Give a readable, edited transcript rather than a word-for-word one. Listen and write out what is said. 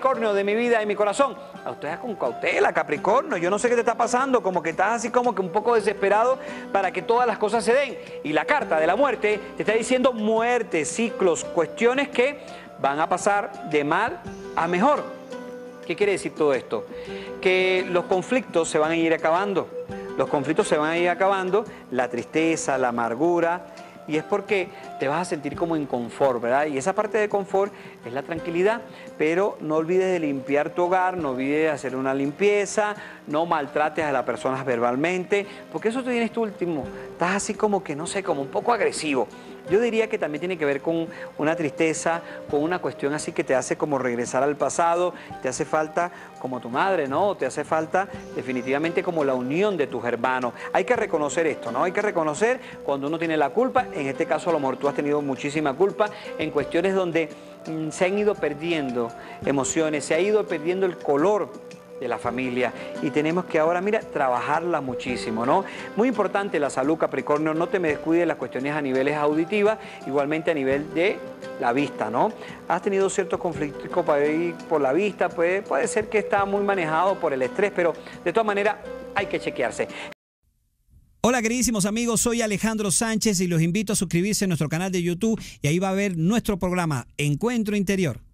Capricornio, de mi vida, de mi corazón. A ustedes con cautela, Capricornio. Yo no sé qué te está pasando, como que estás así como que un poco desesperado para que todas las cosas se den. Y la carta de la muerte te está diciendo muerte, ciclos, cuestiones que van a pasar de mal a mejor. ¿Qué quiere decir todo esto? Que los conflictos se van a ir acabando. Los conflictos se van a ir acabando, la tristeza, la amargura, y es porque te vas a sentir como en confort, ¿verdad? Y esa parte de confort es la tranquilidad, pero no olvides de limpiar tu hogar, no olvides de hacer una limpieza, no maltrates a las personas verbalmente, porque eso te tienes tú último, estás así como que, no sé, como un poco agresivo. Yo diría que también tiene que ver con una tristeza, con una cuestión así que te hace como regresar al pasado, te hace falta como tu madre, ¿no? Te hace falta definitivamente como la unión de tus hermanos. Hay que reconocer esto, ¿no? Hay que reconocer cuando uno tiene la culpa, en este caso a lo mejor tú has tenido muchísima culpa en cuestiones donde se han ido perdiendo emociones, se ha ido perdiendo el color de la familia y tenemos que ahora, mira, trabajarla muchísimo, ¿no? Muy importante la salud, Capricornio, no te me descuides las cuestiones a niveles auditivas, igualmente a nivel de la vista, ¿no? Has tenido ciertos conflictos por la vista, puede ser que está muy manejado por el estrés, pero de todas maneras hay que chequearse. Hola queridísimos amigos, soy Alejandro Sánchez y los invito a suscribirse a nuestro canal de YouTube y ahí va a ver nuestro programa Encuentro Interior.